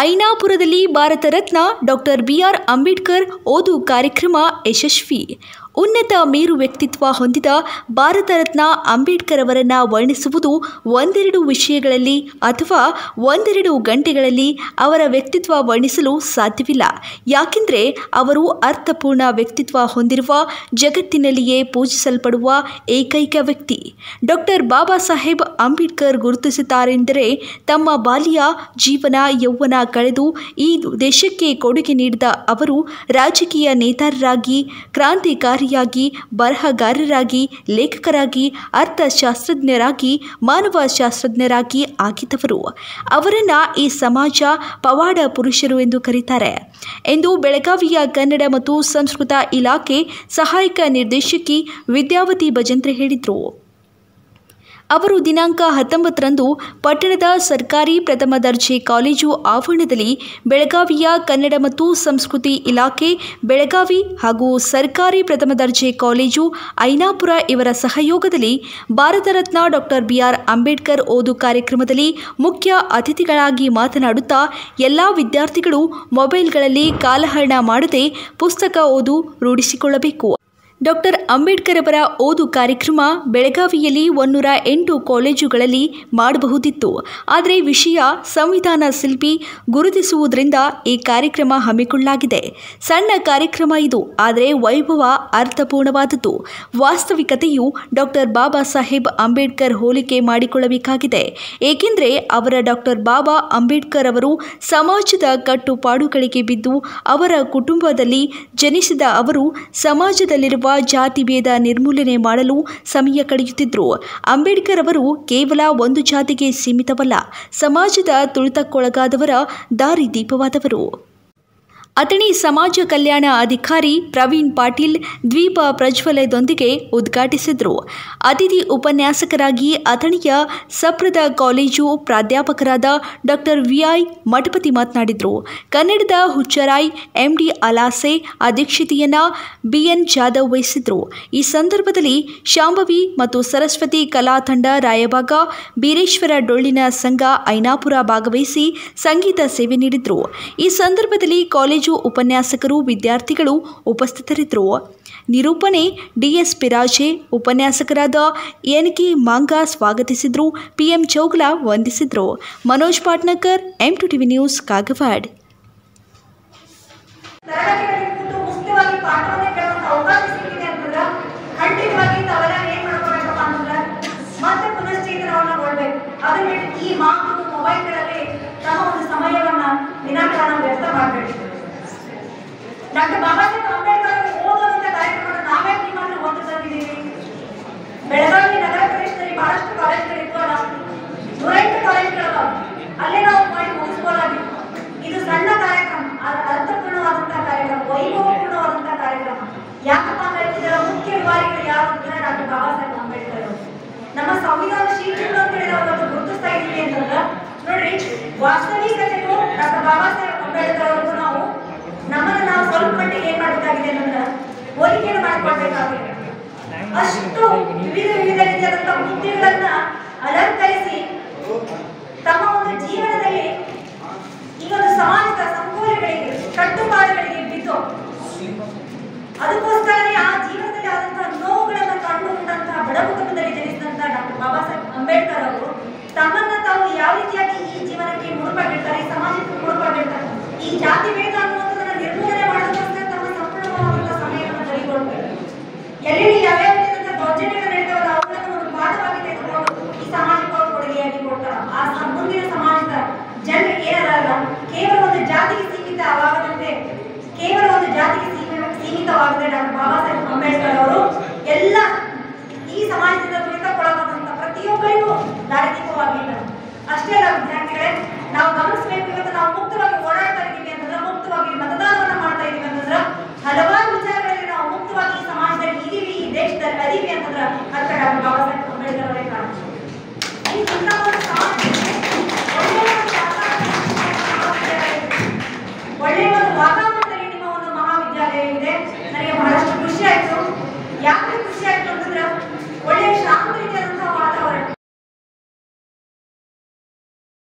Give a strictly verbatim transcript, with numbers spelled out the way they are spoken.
ಐನಾಪುರದಲ್ಲಿ Bharat Ratna doctor B R Ambedkar ಓದು ಕಾರ್ಯಕ್ರಮ ಯಶಸ್ವಿ. ಉನ್ನತ ಮೇರು ವ್ಯಕ್ತಿತ್ವ ಹೊಂದಿದ ಭಾರತ ರತ್ನ ಅಂಬೇಡ್ಕರ್ ಅವರನ್ನು ವರ್ಣಿಸುವುದು ಒಂದೆರಡು ವಿಷಯಗಳಲ್ಲಿ ಅಥವಾ ಒಂದೆರಡು ಗಂಟೆಗಳಲ್ಲಿ ಅವರ ವ್ಯಕ್ತಿತ್ವ ವರ್ಣಿಸಲು ಸಾಧ್ಯವಿಲ್ಲ. ಯಾಕೆಂದರೆ ಅವರು ಅರ್ಥಪೂರ್ಣ ವ್ಯಕ್ತಿತ್ವ ಹೊಂದಿರುವ, ಜಗತ್ತಿನಲ್ಲಿಯೇ ಪೂಜಿಸಲ್ಪಡುವ ಏಕೈಕ ವ್ಯಕ್ತಿ. ಡಾಕ್ಟರ್ ಬಾಬಾ ಸಾಹೇಬ್ ಅಂಬೇಡ್ಕರ್ ಗುರುತಿಸುತ್ತಾರೆಂದರೆ ತಮ್ಮ ಬಾಲ್ಯ ಜೀವನ ಯೌವನ ಕಳೆದು ಈ ದೇಶಕ್ಕೆ ಕೊಡುಗೆ ನೀಡಿದ ಅವರು ರಾಜಕೀಯ ನೇತಾರರಾಗಿ, ಕ್ರಾಂತಿಕಾರಿ ಯಾಗಿ, ಬರಹಗಾರರಾಗಿ, ಲೇಖಕರಾಗಿ, ಅರ್ಥಶಾಸ್ತ್ರಜ್ಞರಾಗಿ, ಮಾನವಶಾಸ್ತ್ರಜ್ಞರಾಗಿ ಆಗಿದ್ದವರು. ಅವರನ್ನು ಈ ಸಮಾಜ ಪವಾಡ ಪುರುಷರು ಎಂದು ಕರೀತಾರೆ ಎಂದು ಬೆಳಗಾವಿಯ ಕನ್ನಡ ಮತ್ತು ಸಂಸ್ಕೃತ ಇಲಾಖೆ ಸಹಾಯಕ ನಿರ್ದೇಶಕಿ ವಿದ್ಯಾವತಿ ಭಜಂತ್ರೆ ಹೇಳಿದರು. ಅವರು ದಿನಾಂಕ ಹತ್ತೊಂಬತ್ತರಂದು ಪಟ್ಟಣದ ಸರ್ಕಾರಿ ಪ್ರಥಮ ದರ್ಜೆ ಕಾಲೇಜು ಆವರಣದಲ್ಲಿ ಬೆಳಗಾವಿಯ ಕನ್ನಡ ಮತ್ತು ಸಂಸ್ಕೃತಿ ಇಲಾಖೆ ಬೆಳಗಾವಿ ಹಾಗೂ ಸರ್ಕಾರಿ ಪ್ರಥಮ ದರ್ಜೆ ಕಾಲೇಜು ಐನಾಪುರ ಇವರ ಸಹಯೋಗದಲ್ಲಿ Bharat Ratna doctor B R Ambedkar ಓದು ಕಾರ್ಯಕ್ರಮದಲ್ಲಿ ಮುಖ್ಯ ಅತಿಥಿಗಳಾಗಿ ಮಾತನಾಡುತ್ತಾ ಎಲ್ಲ ವಿದ್ಯಾರ್ಥಿಗಳು ಮೊಬೈಲ್ಗಳಲ್ಲಿ ಕಾಲಹರಣ ಮಾಡದೆ ಪುಸ್ತಕ ಓದು ರೂಢಿಸಿಕೊಳ್ಳಬೇಕು. ಡಾಕ್ಟರ್ ಅಂಬೇಡ್ಕರ್ ಅವರ ಓದು ಕಾರ್ಯಕ್ರಮ ಬೆಳಗಾವಿಯಲ್ಲಿ ಒಂದೂರ ಎಂಟು ಕಾಲೇಜುಗಳಲ್ಲಿ ಮಾಡಬಹುದಿತ್ತು. ಆದರೆ ವಿಷಯ ಸಂವಿಧಾನ ಶಿಲ್ಪಿ ಗುರುತಿಸುವುದರಿಂದ ಈ ಕಾರ್ಯಕ್ರಮ ಹಮ್ಮಿಕೊಳ್ಳಲಾಗಿದೆ. ಸಣ್ಣ ಕಾರ್ಯಕ್ರಮ ಇದು, ಆದರೆ ವೈಭವ ಅರ್ಥಪೂರ್ಣವಾದದ್ದು. ವಾಸ್ತವಿಕತೆಯು ಡಾಕ್ಟರ್ ಬಾಬಾ ಸಾಹೇಬ್ ಅಂಬೇಡ್ಕರ್ ಹೋಲಿಕೆ ಮಾಡಿಕೊಳ್ಳಬೇಕಾಗಿದೆ. ಏಕೆಂದರೆ ಅವರ ಡಾಕ್ಟರ್ ಬಾಬಾ ಅಂಬೇಡ್ಕರ್ ಅವರು ಸಮಾಜದ ಕಟ್ಟುಪಾಡುಗಳಿಗೆ ಬಿದ್ದು ಅವರ ಕುಟುಂಬದಲ್ಲಿ ಜನಿಸಿದ ಅವರು ಸಮಾಜದಲ್ಲಿರುವ ಜಾತಿ ಭೇದ ನಿರ್ಮೂಲನೆ ಮಾಡಲು ಸಮಯ ಕಳೆಯುತ್ತಿದ್ದರು. ಅಂಬೇಡ್ಕರ್ ಅವರು ಕೇವಲ ಒಂದು ಜಾತಿಗೆ ಸೀಮಿತವಲ್ಲ, ಸಮಾಜದ ತುಳಿತಕ್ಕೊಳಗಾದವರ ದಾರಿದೀಪವಾದವರು. ಅಥಣಿ ಸಮಾಜ ಕಲ್ಯಾಣ ಅಧಿಕಾರಿ ಪ್ರವೀಣ್ ಪಾಟೀಲ್ ದ್ವೀಪ ಪ್ರಜ್ವಲಯದೊಂದಿಗೆ ಉದ್ಘಾಟಿಸಿದರು. ಅತಿಥಿ ಉಪನ್ಯಾಸಕರಾಗಿ ಅಥಣಿಯ ಸಪ್ರದ ಕಾಲೇಜು ಪ್ರಾಧ್ಯಾಪಕರಾದ ಡಾಕ್ಟರ್ ವಿ ಐ ಮಠಪತಿ ಮಾತನಾಡಿದರು. ಕನ್ನಡದ ಹುಚ್ಚರಾಯ್ ಎಂಡಿ ಅಲಾಸೆ ಅಧ್ಯಕ್ಷತೆಯನ್ನು ಬಿಎನ್ ಜಾಧವ್ ವಹಿಸಿದರು. ಈ ಸಂದರ್ಭದಲ್ಲಿ ಶಾಂಭವಿ ಮತ್ತು ಸರಸ್ವತಿ ಕಲಾ ತಂಡ ರಾಯಬಾಗ, ಬೀರೇಶ್ವರ ಡೊಳ್ಳಿನ ಸಂಘ ಐನಾಪುರ ಭಾಗವಹಿಸಿ ಸಂಗೀತ ಸೇವೆ ನೀಡಿದರು. ಈ ಸಂದರ್ಭದಲ್ಲಿ ಕಾಲೇಜು ಉಪನ್ಯಾಸಕರು, ವಿದ್ಯಾರ್ಥಿಗಳು ಉಪಸ್ಥಿತರಿದ್ದರು. ನಿರೂಪಣೆ ಡಿಎಸ್ ಪಿರಾಜೆ, ಉಪನ್ಯಾಸಕರಾದ ಎನ್ ಕೆ ಮಾಂಗ ಸ್ವಾಗತಿಸಿದರು. ಪಿಎಂ ಚೌಗಲ ವಂದಿಸಿದರು. Manoj Patnakar, M two TV news, Kagawad. Doctor Baba Saheb Ambedkar ಓದುವಂತ ಕಾರ್ಯಕ್ರಮವನ್ನು ನಾವೇ ನಿಮ್ಮನ್ನು ಓದು ತಂದಿದ್ದೀವಿ. ಬೆಳಗಾವಿ ನಗರ ಪ್ರದೇಶದಲ್ಲಿ ಬಹಳಷ್ಟು ಕಾಲೇಜುಗಳಿತ್ತು, ನೂರ ಎಂಟು ಕಾಲೇಜುಗಳು ಅಲ್ಲೇ ನಾವು ಮಾಡಿ ಮುಗಿಸ್ಬೋದಾಗಿತ್ತು. ಇದು ಸಣ್ಣ ಕಾರ್ಯಕ್ರಮ, ಅರ್ಥಪೂರ್ಣವಾದಂತಹ ಕಾರ್ಯಕ್ರಮ, ವೈಭವಪೂರ್ಣವಾದಂತಹ ಕಾರ್ಯಕ್ರಮ. ಯಾಕಪ್ಪ ಅಂದ್ರೆ ಇದರ ಮುಖ್ಯ ವಿವಾದಿಗಳು ಯಾರು ಅಂದ್ರೆ ಡಾಕ್ಟರ್ ಬಾಬಾ ಸಾಹೇಬ್ ಅಂಬೇಡ್ಕರ್ ಅವರು. ನಮ್ಮ ಸಂವಿಧಾನ ಶಿಲ್ಪಿಗಳು ಅಂತ ಹೇಳಿ ನಾವು ಗುರುತಿಸ್ತಾ ಇದ್ದೀವಿ ಅಂತಂದ್ರೆ ನೋಡ್ರಿ, ವಾಸ್ತವಿಕತೆಗೂ ಡಾಕ್ಟರ್ ಬಾಬಾ ಸಾಹೇಬ್ ಅಂಬೇಡ್ಕರ್ ಅವ್ರಿಗೂ ನಾವು ನಮ್ಮನ್ನು ನಾವು ಸ್ವಲ್ಪ ಮಟ್ಟಿಗೆ ಏನ್ ಮಾಡಬೇಕಾಗಿದೆ ಅನ್ನೋದನ್ನ ಹೋಲಿಕೆಯನ್ನು ಮಾಡಿಕೊಳ್ಬೇಕಾಗಿದೆ. ಅಷ್ಟು ವಿವಿಧ ವಿವಿಧ ರೀತಿಯಾದಂತಹ ಹುದ್ದೆಗಳನ್ನ ಅಲಂಕರಿಸಿ ತಮ್ಮ ಒಂದು ಜೀವನದಲ್ಲಿ ಈ ಒಂದು ಸಮಾಜದ ಸಂಕೋಲೆಗಳಿಗೆ, ಕಟ್ಟುಪಾಡುಗಳಿಗೆ ಬಿದ್ದು ಅದಕ್ಕೋಸ್ಕರನೇ ಆ ಜೀವನದಲ್ಲಿ ಆದಂತಹ ನೋವುಗಳನ್ನು ಕಂಡುಕೊಂಡಂತಹ ಬಡ ಕುಟುಂಬದಲ್ಲಿ ಜನಿಸಿದಂತಹ ಡಾಕ್ಟರ್ ಬಾಬಾ ಸಾಹೇಬ್ ಅಂಬೇಡ್ಕರ್ ಅವರು ತಮ್ಮನ್ನ ತಾವು ಯಾವ ರೀತಿಯಾಗಿ ಈ ಜೀವನಕ್ಕೆ ಮುಡುಪಾಗಿರ್ತಾರೆ, ಈ ಸಮಾಜಕ್ಕೆ ಮುಡುಪಾಗಿರ್ತಾರೆ, ಈ ಜಾತಿ ಭೇದ ಅನ್ನುವಂಥದ್ದನ್ನ ನಿರ್ಮೂಲನೆ ಮಾಡೋದಕ್ಕೋಸ್ಕರ ತಮ್ಮ ಸಂಪೂರ್ಣವಾದಂತಹ ಸಮಯವನ್ನು ತೆಗೆದುಕೊಳ್ಬೇಕು. ಎಲ್ಲೆಲ್ಲಿ ಯಾವ್ಯಾವ ರೀತಿಯಾದಂತಹ ದೌರ್ಜನ್ಯಗಳು ನಡೀತಾವಲ್ಲ ಅವುಗಳನ್ನು ಒಂದು ಪಾಠವಾಗಿ ತೆಗೆದುಕೊಂಡು ಈ ಸಮಾಜಕ್ಕೆ ಅವರು ಕೊಡುಗೆಯಾಗಿ ಕೊಡ್ತಾರ. ಆ ಮುಂದಿನ ಸಮಾಜದ ಜನರಿಗೆ ಏನಲ್ಲ ಕೇವಲ ಒಂದು ಜಾತಿಗೆ ಸೀಮಿತವಾಗದಂತೆ, ಕೇವಲ ಒಂದು ಜಾತಿಗೆ ಸೀಮಿತವಾಗದೆ ಡಾಕ್ಟರ್ ಬಾಬಾ ಸಾಹೇಬ್ ಅಂಬೇಡ್ಕರ್ ಅವರು ಎಲ್ಲ ಈ ಸಮಾಜದಿಂದ ತುಳಿತಕ್ಕೊಳಗಾದಂತಹ ಪ್ರತಿಯೊಬ್ಬರಿಗೂ ದಾರಿದೀಪವಾಗಿದ್ದಾರೆ. ಅಷ್ಟೇ ಅಲ್ಲ ವಿದ್ಯಾರ್ಥಿಗಳೇ, ನಾವು ಗಮನಿಸಬೇಕು, ಇವತ್ತು ನಾವು ಮುಕ್ತವಾಗಿ ಓಡಾಡ್ತಾ ಇದ್ದೀವಿ ಅಂತಂದ್ರೆ, ಮುಕ್ತವಾಗಿ ಮತದಾನವನ್ನ ಮಾಡ್ತಾ ಇದೀವಿ ಅಂತಂದ್ರೆ, ಹಲವಾರು ವಿಚಾರಗಳಲ್ಲಿ ನಾವು ಮುಕ್ತವಾಗಿ ಈ ಸಮಾಜದಲ್ಲಿ ಇದೀವಿ, ಈ ದೇಶದಲ್ಲಿ ಅದೀವಿ ಅಂತಂದ್ರೆ ಅದಕ್ಕೆ ಡಾಕ್ಟರ್ ಬಾಬಾ ಸಾಹೇಬ್ ಅಂಬೇಡ್ಕರ್ ಅವರೇ ಕಾರಣ. ಒಳ್ಳೆಯ ಒಂದು ವಾತಾವರಣದಲ್ಲಿ ನಿಮ್ಮ ಒಂದು ಮಹಾವಿದ್ಯಾಲಯ ಇದೆ. ನನಗೆ ಬಹಳ